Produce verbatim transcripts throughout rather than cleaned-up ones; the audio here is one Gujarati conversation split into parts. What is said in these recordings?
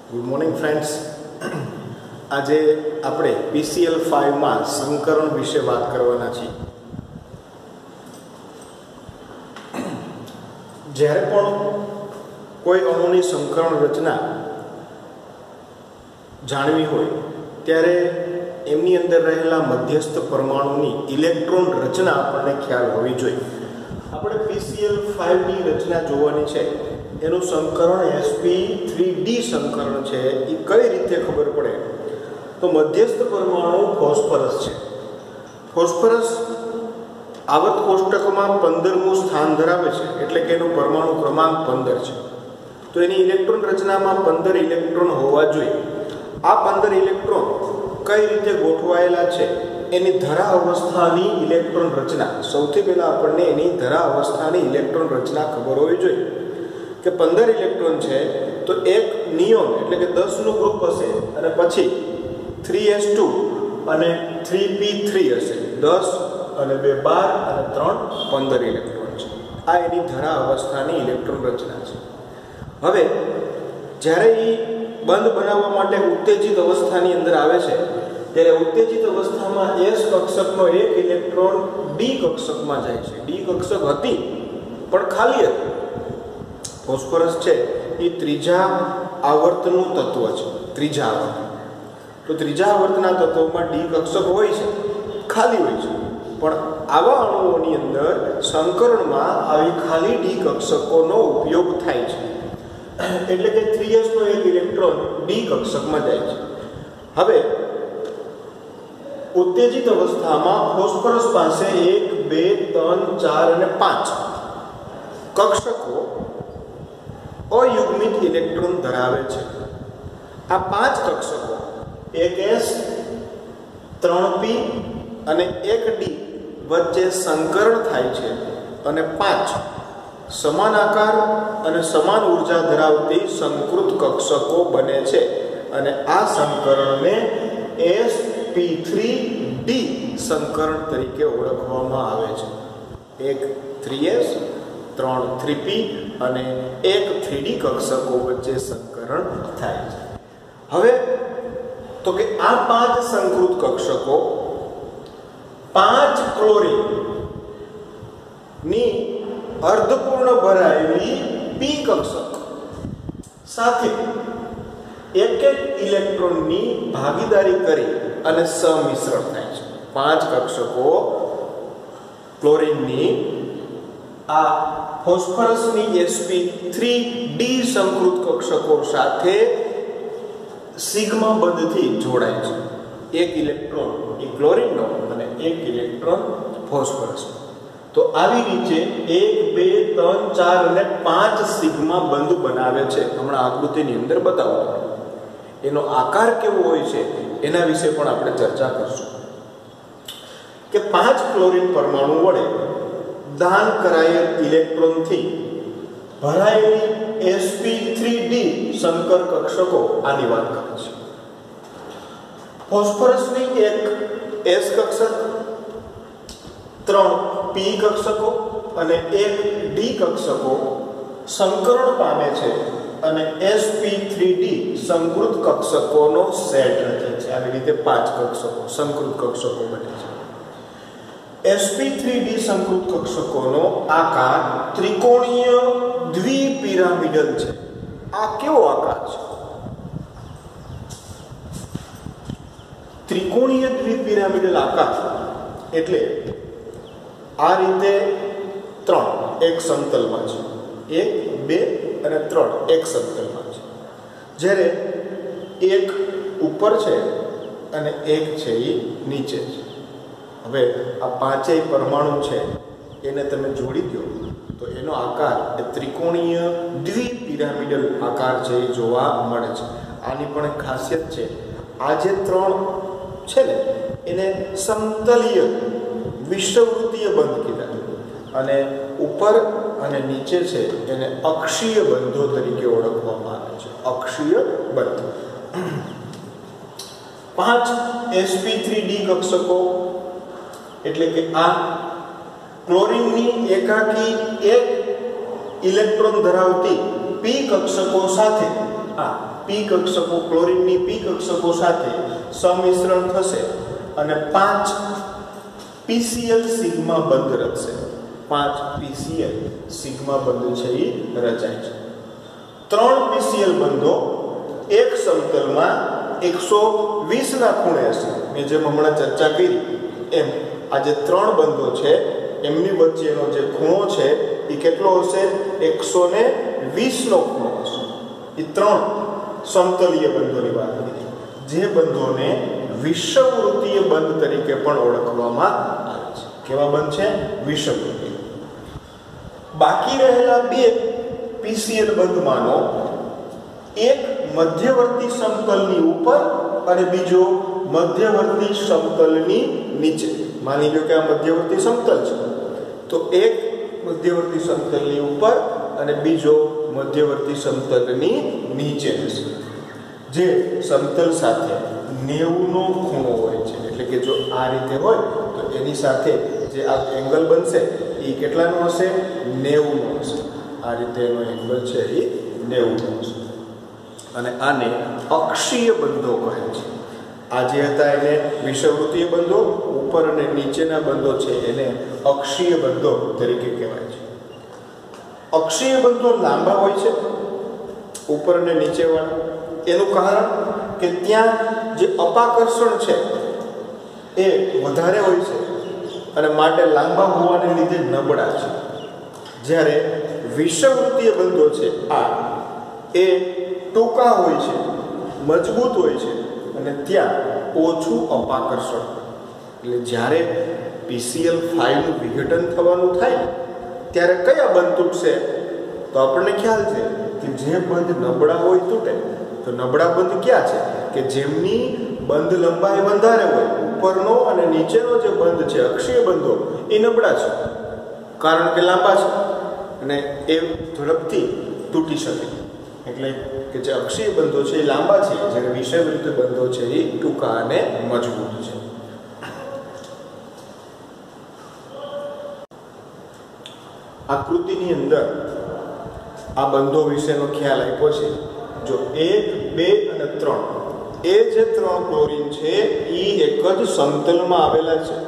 Good morning friends. આજે આપણે પીસીએલ ફાઇવમાં સંકરણ વિશે વાત કરવાના છીએ. જ્યારે પણ કોઈ અણુની સંકરણ રચના જાણવી હોય ત્યારે એમની અંદર રહેલા મધ્યસ્થ પરમાણુની ઇલેક્ટ્રોન રચના આપણને ખ્યાલ હોવી જોઈએ. આપણે પીસીએલ ફાઇવની રચના જોવાની છે. એનું સંકરણ એસપી થ્રી ડી સંકરણ છે. એ કઈ રીતે ખબર પડે તો મધ્યસ્થ પરમાણુ ફોસ્ફરસ છે. ફોસ્ફરસ આવર્ત કોષ્ટકમાં પંદરમું સ્થાન ધરાવે છે, એટલે કે એનો પરમાણુ ક્રમાંક પંદર છે. તો એની ઇલેક્ટ્રોન રચનામાં પંદર ઇલેક્ટ્રોન હોવા જોઈએ. આ પંદર ઇલેક્ટ્રોન કઈ રીતે ગોઠવાયેલા છે, એની ધરા અવસ્થાની ઇલેક્ટ્રોન રચના. સૌથી પહેલા આપણને એની ધરા અવસ્થાની ઇલેક્ટ્રોન રચના ખબર હોવી જોઈએ કે પંદર ઇલેક્ટ્રોન છે તો એક નિયોન એટલે કે દસ નું ગ્રુપ હશે, અને પછી થ્રી એસ ટુ અને થ્રી પી થ્રી હશે. દસ અને બે બાર અને ત્રણ પંદર ઇલેક્ટ્રોન છે. આ એની ધરા અવસ્થાની ઇલેક્ટ્રોન રચના છે. હવે જ્યારે એ બંધ બનાવવા માટે ઉત્તેજિત અવસ્થાની અંદર આવે છે ત્યારે ઉત્તેજિત અવસ્થામાં એસ કક્ષકનો એક ઇલેક્ટ્રોન ડી કક્ષકમાં જાય છે. ડી કક્ષક હતી પણ ખાલી હતી. ફોસ્ફરસ છે એ ત્રીજા આવર્તનું તત્વ છે. ત્રીજા આવર્ત તો ત્રીજા આવર્તના તત્વમાં ડી કક્ષક હોય છે, ખાલી હોય છે. પણ આવા અણુઓની અંદર સંકરણમાં આવી ખાલી ડી કક્ષકોનો ઉપયોગ થાય છે. એટલે કે થ્રી એસ નો એક ઇલેક્ટ્રોન ડી કક્ષકમાં જાય છે. હવે ઉત્તેજિત અવસ્થામાં ફોસ્ફરસ પાસે એક બે ત્રણ ચાર અને પાંચ કક્ષકો અયુગ્મિત ઇલેક્ટ્રોન ધરાવે છે. આ પાંચ કક્ષકો એક એસ, ત્રણ પી અને એક ડી વચ્ચે સંકરણ થાય છે, અને પાંચ સમાન આકાર અને સમાન ઉર્જા ધરાવતી સંકૃત કક્ષકો બને છે. અને આ સંકરણને એસ પી થ્રી ડી સંકરણ તરીકે ઓળખવામાં આવે છે. એક થ્રી એસ, ત્રણ થ્રી પી અને એક થ્રી ડી કક્ષકો વચ્ચે સંકરણ થાય છે. હવે તો કે આ પાંચ સંકૃત કક્ષકો પાંચ ક્લોરીન ની અર્ધપૂર્ણ ભરાયેલી પી કક્ષક સાથે એક એક ઇલેક્ટ્રોનની ભાગીદારી કરી અને સમિશ્રણ થાય છે. પાંચ કક્ષકો ક્લોરીનની આ ફોસ્ફરસની એસપી થ્રી ડી સંકૃત કક્ષકો સાથે સિગ્મા બંધથી જોડાય છે. એક ઇલેક્ટ્રોન એ ક્લોરીનનો અને એક ઇલેક્ટ્રોન ફોસ્ફરસનો. તો આવી રીતે એક બે ત્રણ ચાર અને પાંચ સિગ્મા બંધ બનાવે છે. હમણાં આકૃતિની અંદર બતાવો. એનો આકાર કેવો હોય છે એના વિશે પણ આપણે ચર્ચા કરશું. કે પાંચ ક્લોરીન પરમાણુ વડે દાન કરાયેલ ઇલેક્ટ્રોનથી ભરાયેલી એસપી થ્રી ડી સંકર કક્ષકો આની વાત કરે છે. ફોસ્ફરસની એક એસ કક્ષક, ત્રણ પી કક્ષકો અને એક ડી કક્ષકો સંકરણ પામે છે અને એસપી થ્રી ડી સંકૃત કક્ષકોનો સેટ રચે છે. આવી રીતે પાંચ કક્ષકો સંકૃત કક્ષકો બને છે. એસપી થ્રી ડી સંકૃત કક્ષકોનો આકાર ત્રિકોણીય દ્વિપિરામિડલ છે. આ કેવો આકાર છે? ત્રિકોણીય દ્વિપિરામિડલ આકાર એટલે આ રીતે ત્રણ એક સમતલમાં છે, એક બે અને ત્રણ એક સમતલમાં છે. જ્યારે એક ઉપર છે અને એક છે એ નીચે છે. હવે આ પાંચેય પરમાણુ છે એને તમે જોડી દો તો એનો આકાર એ ત્રિકોણીય દ્વિપિરામિડલ આકાર છે એ જોવા મળે છે. આની પણ એક ખાસિયત છે. આ જે ત્રણ છે ને એને સમતલીય વિષુવવૃત્તીય બંધ કીધા, અને ઉપર અને નીચે છે એને અક્ષીય બંધો તરીકે ઓળખવામાં આવે છે. અક્ષીય બંધ. પાંચ એસપી થ્રી ડી કક્ષકો એટલે કે આ ક્લોરીનની એકાકી એક ઇલેક્ટ્રોન ધરાવતી પી કક્ષકો સાથે આ પી કક્ષકો ક્લોરીનની પી કક્ષકો સાથે સમિશ્રણ થશે અને પાંચ પીસીએલ સિગ્મા બંધ રચશે. પાંચ પીસીએલ સિગ્મા બંધ છે એ રચાય છે. ત્રણ પીસીએલ બંધો એક સમતલમાં એકસો વીસ ના ખૂણે હશે. મેં જેમ હમણાં ચર્ચા કરી એમ આ જે ત્રણ બંધો છે એમની વચ્ચેનો જે ખૂણો છે એ કેટલો હશે? એકસો ને વીસ નો ખૂણો હશે. એ ત્રણ સમતલીય બંધોની વાત કરી, જે બંધોને વિષુવવૃત્તીય બંધ તરીકે પણ ઓળખવામાં આવે છે. કેવા બંધ છે? વિષુવવૃત્તીય. બાકી રહેલા બે પીસીએલ બંધમાંનો એક મધ્યવર્તી સમતલની ઉપર અને બીજો મધ્યવર્તી સમતલની નીચે. માની લો કે આ મધ્યવર્તી સમતલ છે, તો એક મધ્યવર્તી સમતલની ઉપર અને બીજો મધ્યવર્તી સમતલની નીચે હશે. જે સમતલ સાથે નેવું નો ખૂણો હોય છે, એટલે કે જો આ રીતે હોય તો એની સાથે જે આ એંગલ બનશે એ કેટલાનો હશે? નેવું નો હશે. આ રીતે એનો એંગલ છે એ નેવું નો હશે. અને આને અક્ષીય બંધો કહે છે. આ જે હતા એને વિષુવવૃત્તીય બંધો, ઉપર અને નીચેના બંધો છે એને અક્ષીય બંધો તરીકે કહેવાય છે. અક્ષીય બંધો લાંબા હોય છે ઉપર અને નીચેવાળા. એનું કારણ કે ત્યાં જે અપાકર્ષણ છે એ વધારે હોય છે અને માટે લાંબા હોવાને લીધે નબળા છે. જ્યારે વિષુવવૃત્તીય બંધો છે આ એ ટૂંકા હોય છે, મજબૂત હોય છે અને ત્યાં ઓછું અપાકર્ષણ. એટલે જ્યારે પીસીએલ ફાઈવ નું વિઘટન થવાનું થાય ત્યારે કયા બંધ તૂટશે? તો આપણને ખ્યાલ છે કે જે બંધ નબળા હોય તૂટે. તો નબળા બંધ ક્યાં છે? કે જેમની બંધ લંબાઈ વધારે હોય. ઉપરનો અને નીચેનો જે બંધ છે અક્ષીય બંધો એ નબળા છે, કારણ કે લાંબા છે અને એ ઝડપથી તૂટી શકે. એટલે કે જે અક્ષીય બંધો છે એ લાંબા છે, જ્યારે વિષુવવૃત્તીય બંધો છે એ ટૂંકા અને મજબૂત છે. આકૃતિની અંદર આ બંધો વિશેનો ખ્યાલ આપ્યો છે. જો એક, બે અને ત્રણ, એ જે ત્રણ ક્લોરીન છે એ એક જ સમતલમાં આવેલા છે.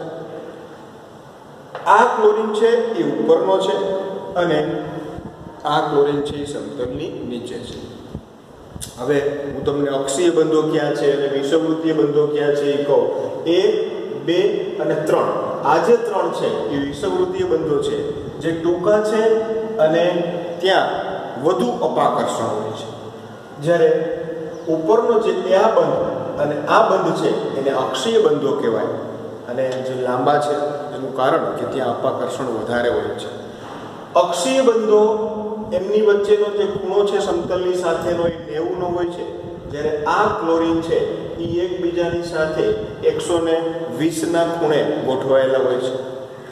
આ ક્લોરીન છે એ ઉપરનો છે અને આ ક્લોરીન છે એ સમતલની નીચે છે. હવે હું તમને અક્ષીય બંધો ક્યાં છે અને વિષુવવૃત્તીય બંધો ક્યાં છે એ કહું. એક, બે અને ત્રણ, આ જે ત્રણ છે એ વિષુવવૃત્તીય બંધો છે, જે ટૂંકા છે અને ત્યાં વધુ અપાકર્ષણ હોય છે. જ્યારે ઉપરનો જે આ બંધ અને આ બંધ છે એને અક્ષીય બંધો કહેવાય. અને જે લાંબા છે એનું કારણ કે ત્યાં અપાકર્ષણ વધારે હોય છે. અક્ષીય બંધો એમની વચ્ચેનો જે ખૂણો છે સમતલની સાથેનો એ નેવું નો હોય છે, જ્યારે આ ક્લોરીન છે એ એકબીજાની સાથે એકસો ને વીસ ના ખૂણે ગોઠવાયેલા હોય છે.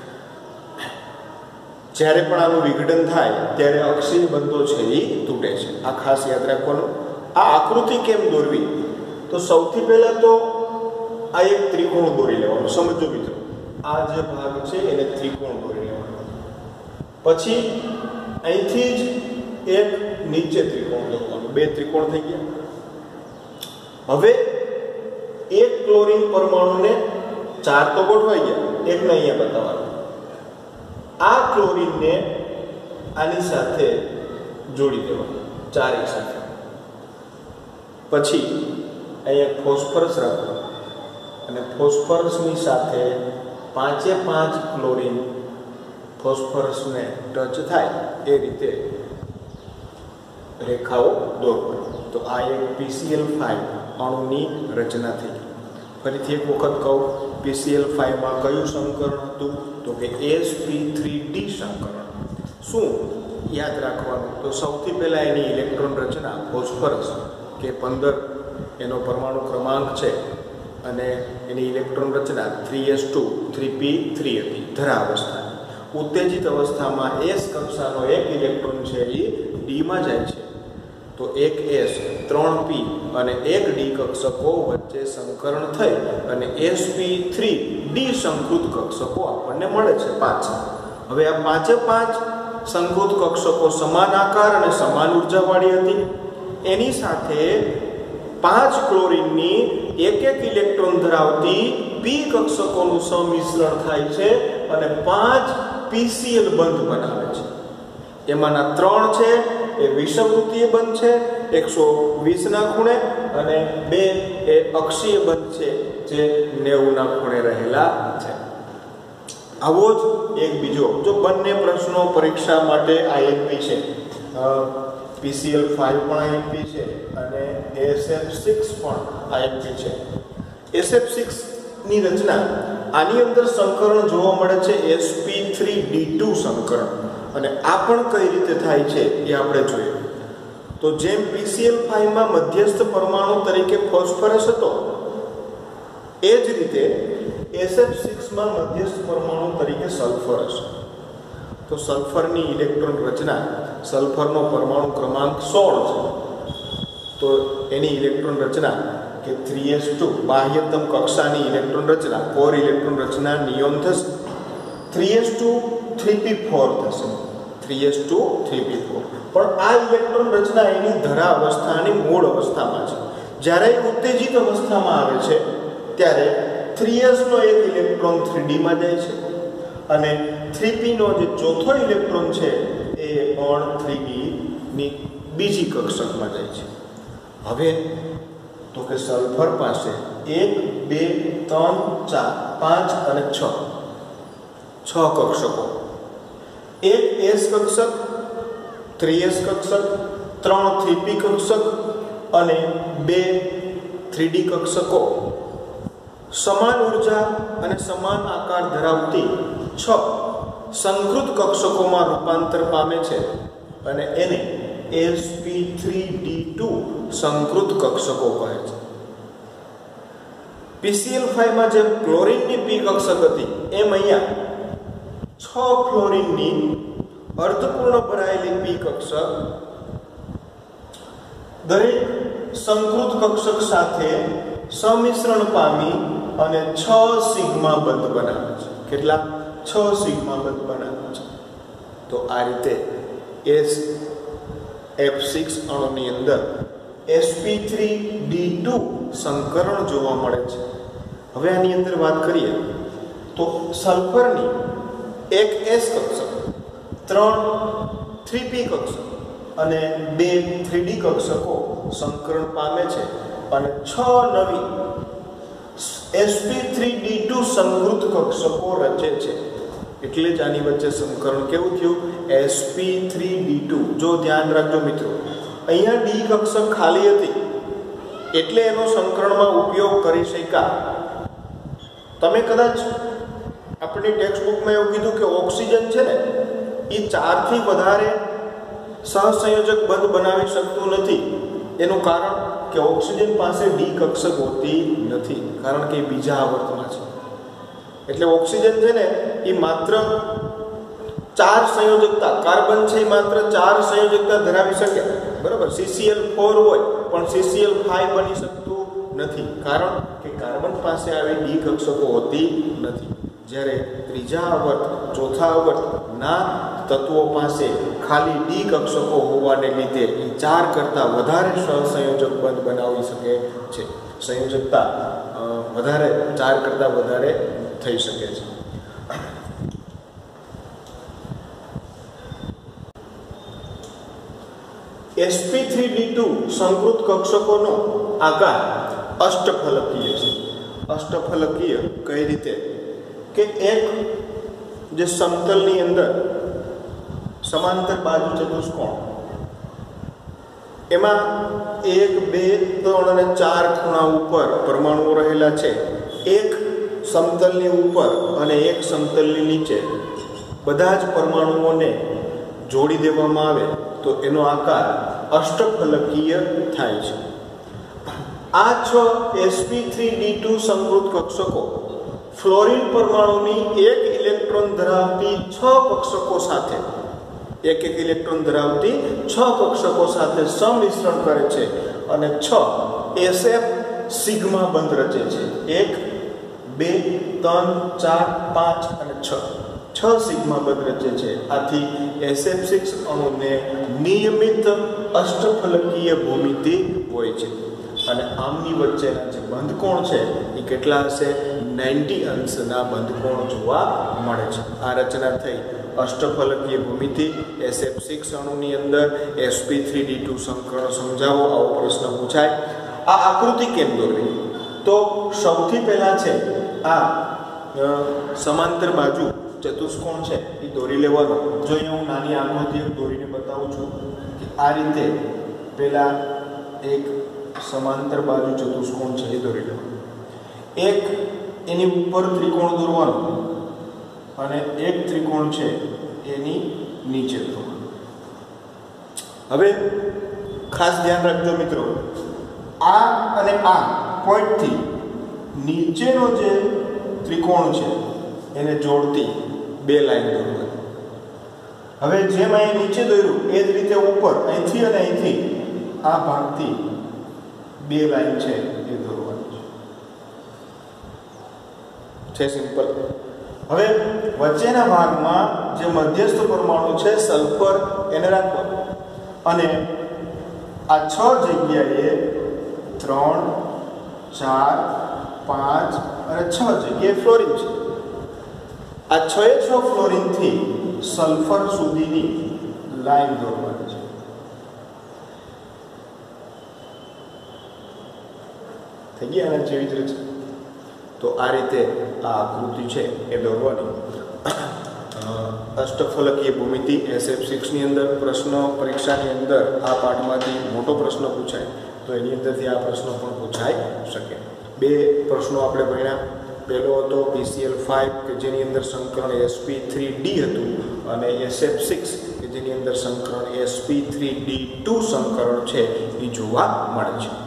જ્યારે પણ આનું વિઘટન થાય ત્યારે અક્ષીય બંધો છે એ તૂટે છે. આ ખાસ યાદ રાખવાનું. આ આકૃતિ કેમ દોરવી? તો સૌથી પહેલા તો આ એક ત્રિકોણ દોરી લેવાનું. સમજો મિત્રો, આ જે ભાગ છે એને ત્રિકોણ દોરી લેવાનો. પછી અહીંથી જ એક નીચે ત્રિકોણ દોરવાનું. બે ત્રિકોણ થઈ ગયા. હવે એક ક્લોરીન પરમાણુને ચાર તો ગોઠવાઈ ગયા, એકને અહીંયા બતાવવાનું. આ ક્લોરીનને આની સાથે જોડી દેવાનું, ચાર એક સાથે. પછી અહીંયા ફોસ્ફરસ રાખવાનું અને ફોસ્ફરસની સાથે પાંચે પાંચ ક્લોરીન ફોસ્ફરસને ટચ થાય એ રીતે રેખાઓ દોરવાની. તો આ એક પીસીએલ ફાઈવ અણુની રચના થઈ. ફરીથી એક વખત કહું, પીસીએલ ફાઈવમાં કયું સંકરણ હતું? તો કે એસ પી થ્રી ડી સંકરણ. શું યાદ રાખવાનું? તો સૌથી પહેલા એની ઇલેક્ટ્રોન રચના ફોસ્ફરસ કે પંદર એનો પરમાણુ ક્રમાંક છે અને એની ઇલેક્ટ્રોન રચના three S two three P three હતી ધરા અવસ્થા. ઉત્તેજિત અવસ્થામાં એસ કક્ષાનો એક ઇલેક્ટ્રોન છે એ ડીમાં જાય છે. તો એક એસ, ત્રણ પી અને એક ડી કક્ષકો વચ્ચે સંકરણ થઈ અને એસ પી થ્રી ડી સંકૃત કક્ષકો આપણને મળે છે પાંચ. હવે આ પાંચે પાંચ સંકૃત કક્ષકો સમાન આકાર અને સમાન ઉર્જાવાળી હતી. એની સાથે પાંચ ક્લોરીનની એક એક ઇલેક્ટ્રોન ધરાવતી પી કક્ષકોનું સંમિશ્રણ થાય છે અને પાંચ પીસીએલ બંધ બનાવે છે. એમાંના ત્રણ છે એ વિષમવૃત્તીય બંધ છે એકસો વીસ ના ખૂણે અને બે એ અક્ષીય બંધ છે જે નેવું ના ખૂણે રહેલા છે. આવો જ એક બીજો જો બંને પ્રશ્નો પરીક્ષા માટે આઈએમપી છે, પીસીએલ પાંચ પણ આઈએમપી છે અને એએસએફ છ પણ આઈએમપી છે. એસએફ છ ની રચના આની અંદર સંકરણ જોવા મળે છે S P three D two સંકરણ અને આ પણ કઈ રીતે થાય છે એ આપણે જોઈએ. તો જેમ પીસીએલ પાંચ માં મધ્યસ્થ પરમાણુ તરીકે ફોસ્ફરસ હતો એ જ રીતે એસએફ છ માં મધ્યસ્થ પરમાણુ તરીકે સલ્ફર હશે. તો સલ્ફરની ઇલેક્ટ્રોન રચના, સલ્ફરનો પરમાણુ ક્રમાંક સોળ છે તો એની ઇલેક્ટ્રોન રચના કે થ્રી એસ ટુ બાહ્યતમ કક્ષાની ઇલેક્ટ્રોન રચના કોર ઇલેક્ટ્રોન રચના નિયોન થશે, three S two three P four થશે, three S two three P four. પણ આ ઇલેક્ટ્રોન રચના એની ધરા અવસ્થાની મૂળ અવસ્થામાં છે. જ્યારે ઉત્તેજિત અવસ્થામાં આવે છે ત્યારે થ્રી એસ નો એક ઇલેક્ટ્રોન થ્રી ડી માં જાય છે અને થ્રી પી નો જે ચોથો ઇલેક્ટ્રોન છે એ પણ થ્રી ડી ની બીજી કક્ષકમાં જાય છે. હવે તો કે સલ્ફર પાસે એક બે ત્રણ ચાર પાંચ અને છ છ કક્ષકો, એક એસ કક્ષક, થ્રી એસ કક્ષક, ત્રણ થ્રી પી કક્ષક અને બે થ્રી ડી કક્ષકો સમાન ઉર્જા અને સમાન આકાર ધરાવતી છ સંકૃત કક્ષકોમાં રૂપાંતર પામે છે અને એને S P three D two સંકૃત કક્ષકો કહે છે. પીસીએલ પાંચ માં જેમ ક્લોરીનની પી કક્ષક હતી એમ અહીંયા છ ક્લોરીનની અર્ધપૂર્ણ ભરાયેલી પી કક્ષક દરેક સંકૃત કક્ષક સાથે સંમિશ્રણ પામી અને છ સિગ્મા બંધ બનાવે છે. કેટલા? છ સિગ્મા બંધ બનાવે છે. તો આ રીતે એસ એફ સિક્સ અણુની અંદર S P three D two સંકરણ જોવા મળે છે. હવે આની અંદર વાત કરીએ તો સલ્ફરની એક એસ કક્ષક, ત્રણ થ્રી પી કક્ષક અને બે થ્રી ડી કક્ષકો સંકરણ પામે છે અને છ નવી S P three D two સંકૃત કક્ષકો રચે છે. એટલે જ આની વચ્ચે સંકરણ કેવું થયું? S P three D two. જો ધ્યાન રાખજો મિત્રો, અહીંયા ડી કક્ષક ખાલી હતી એટલે એનો સંકરણમાં ઉપયોગ કરી શક્યા. તમે કદાચ આપણી ટેક્સ્ટ બુકમાં એવું કીધું કે ઓક્સિજન છે ને એ ચારથી વધારે સહસંયોજક બંધ બનાવી શકતું નથી. એનું કારણ કે ઓક્સિજન પાસે ડી કક્ષક હોતી નથી, કારણ કે એ બીજા આવર્તમાં છે. એટલે ઓક્સિજન છે ને એ માત્ર ચાર સંયોજકતા, કાર્બન છે એ માત્ર ચાર સંયોજકતા ધરાવી શકે, બરાબર. સીસીએલ ફોર હોય પણ સીસીએલ ફાઈવ બની શકતું નથી, કારણ કે કાર્બન પાસે આવી ડી કક્ષકો હોતી નથી. જ્યારે ત્રીજા આવર્ત, ચોથા આવર્ત ના તત્વો પાસે ખાલી ડી કક્ષકો હોવાને લીધે એ ચાર કરતાં વધારે સહસંયોજક બંધ બનાવી શકે છે. સંયોજકતા વધારે, ચાર કરતાં વધારે થઈ શકે છે. S P three D two સંકૃત કક્ષકોનો આકાર અષ્ટફલકીય છે. અષ્ટફલકીય કઈ રીતે? કે એક જે સમતલની અંદર સમાંતર બાજુ ચતુષ્કોણ, એમાં એક બે ત્રણ અને ચાર ખૂણા ઉપર પરમાણુઓ રહેલા છે. એક સમતલની ઉપર અને એક સમતલની નીચે બધા જ પરમાણુઓને જોડી દેવામાં આવે તો એનો આકાર અષ્ટફલકીય થાય છે. આ છ S P three D two સંકૃત કક્ષકો ફ્લોરીન પરમાણુની એક ઇલેક્ટ્રોન ધરાવતી છ કક્ષકો સાથે એક એક ઇલેક્ટ્રોન ધરાવતી છ કક્ષકો સાથે સંમિશ્રણ કરે છે અને છ એસએફ સિગ્મા બંધ રચે છે. એક બે ત્રણ ચાર પાંચ અને છ છ સિગ્મા બંધ રચે છે. આથી એસએફ સિક્સ અણુને નિયમિત અષ્ટફલકીય ભૂમિતિ હોય છે અને આમની વચ્ચેના જે બંધકોણ છે એ કેટલા હશે? નવ્વાણું અંશના બંધકોણ જોવા મળે છે. આ રચના થઈ અષ્ટફલકીય ભૂમિતિ. એસ એફ સિક્સ અણુની અંદર S P three D two સંકરણ સમજાવો, આવો પ્રશ્ન પૂછાય. આ આકૃતિ કેમ દોરવી? તો સૌથી પહેલા છે આ સમાંતર બાજુ ચતુષ્કોણ છે એ દોરી લેવાનો. જો અહીંયા હું નાની આકૃતિ દોરીને બતાવું છું કે આ રીતે પહેલા એક સમાંતર બાજુ ચતુષ્કોણ છે એ દોરી લેવાનું. એક એની ઉપર ત્રિકોણ દોરવાનો અને એક ત્રિકોણ છે એની નીચે દોરવાનો. હવે ખાસ ધ્યાન રાખજો મિત્રો, આ અને આ પોઈન્ટથી નીચેનો જે ત્રિકોણ છે એને જોડતી બે લાઈન દોરવાની. હવે જેમ અહીં નીચે દોર્યું એ જ રીતે ઉપર અહીંથી અને અહીંથી આ ભાગથી બે લાઈન છે એ દોરવાની છે. છે સિમ્પલ. હવે વચ્ચેના ભાગમાં જે મધ્યસ્થ પરમાણુ છે સલ્ફર એને રાખવાનો અને આ છ જગ્યાએ ત્રણ, ચાર, પાંચ અને છ જગ્યાએ ફ્લોરિન છે. આ છ એ છ ફ્લોરિનથી સલ્ફર સુધીની લાઈન દોરવાની છે. થઈ ગયા અને જેવી જ રીતે તો આ રીતે આ આકૃતિ છે એ દોરવાની. અષ્ટફલકીય ભૂમિતિ એસ એફ સિક્સ ની અંદર પ્રશ્ન પરીક્ષાની અંદર આ પાઠમાંથી મોટો પ્રશ્ન પૂછાય તો એની અંદરથી આ પ્રશ્નો પણ પૂછાઈ શકે. બે પ્રશ્નો આપણે ભણ્યા. પહેલો હતો પીસીએલ ફાઇવ કે જેની અંદર સંકરણ એસ પી થ્રી ડી હતું અને એસ એફ સિક્સ કે જેની અંદર સંકરણ S P three D two સંકરણ છે એ જોવા મળે છે.